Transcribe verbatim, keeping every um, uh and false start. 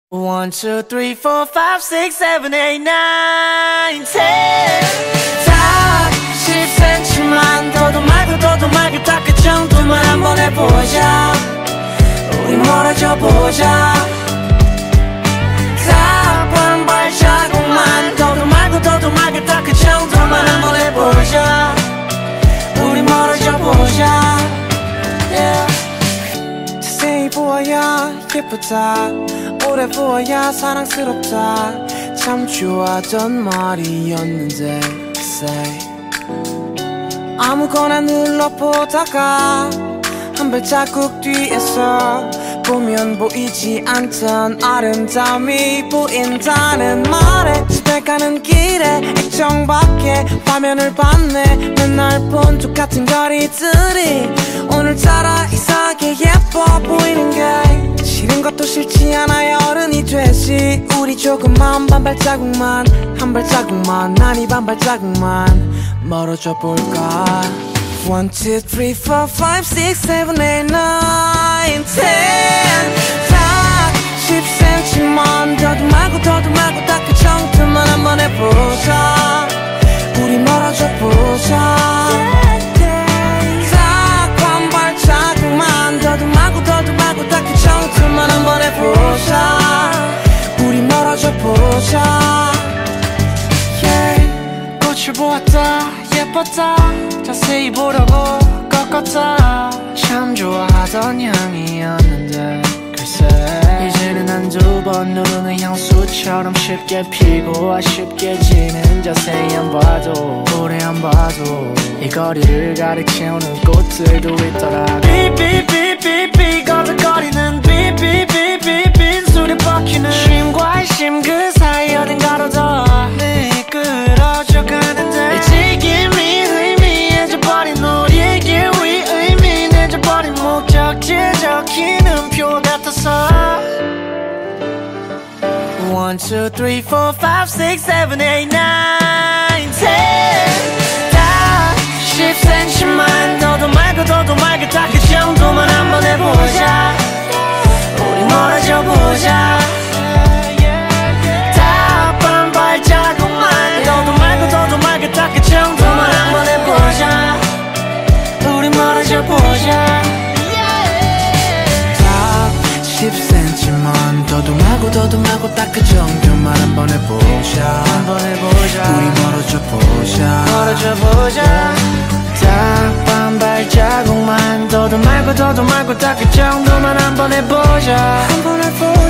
One, two, three, four, five, six, seven, eight, nine, ten. 다 십 센티미터만 더도 말고 더도 말고 딱 그 정도만 한번 해보자. 우리 멀어져 보자. 다 반 발자국만 더도 말고 더도 말고 딱 그 정도만 한번 해보자. 우리 멀어져 보자. Yeah. 자세히 보아야 예쁘다. 오래 보아야 사랑스럽다. 참 좋아하던 말이었는데 say. 아무거나 눌러보다가 한 발자국 뒤에서 보면 보이지 않던 아름다움이 보인다는 말에 집에 가는 길에 액정밖에 화면을 봤네. 맨날 본 똑같은 거리들이 오늘따라 이상하게 예뻐 보이는 게 싫은 것도 싫지 않아 어른이 되지. 우리 조금만 반 발자국만 한 발자국만 아니 반 발자국만 멀어져 볼까. One, two, three, four, five, six, seven, eight, nine, ten. 다 십 센티미터만 더도 말고 더도 말고 딱 그 정도만 한번 해보자. 우리 멀어져 보자. 딱 반 발자국만 더도 말고 더도 말고 딱 그 정도만 한번 해보자. 우리 멀어져 보자. Yeah. 꽃을 보았다 예뻤다. 자세히 보려고 꺾었다. 참 좋아하던 향이었는데 글쎄 이제는 한두 번 누르는 향수처럼 쉽게 피고 아쉽게 지는. 자세히 안 봐도 오래 안 봐도 이 거리를 가득 채우는 꽃들도 있더라. 삐삐삐삐삐 걸음거리는 삐삐삐삐 빈소리 박히는 심과 심 그 사이 어딘가로 더 미끄러져 가는데 이 지김이 의미해져버린 우리의 길 위 의미해져버린 목적지 적히는 표 같아서. One, two, three, four, five, six, seven, eight, nine, ten. 다 십 센티미터만 더도 말고 더도 말고 딱 그 정도만 한번 해보자. 우리 멀어져 보자. 다 반 발자국만 더도 말고 더도 말고 딱 그 정도만 한번 해보자. 우리 멀어져 보자. 다 십 센티미터만 더도 말고 더도 말고 딱 그 정도만 한번 해보자. 한번 해보자. 우리 멀어져 보자. 멀어져 보자. 딱 반 발자국만 더도 말고 더도 말고 딱 그 정도만 한번 해보자. 한번 해보자.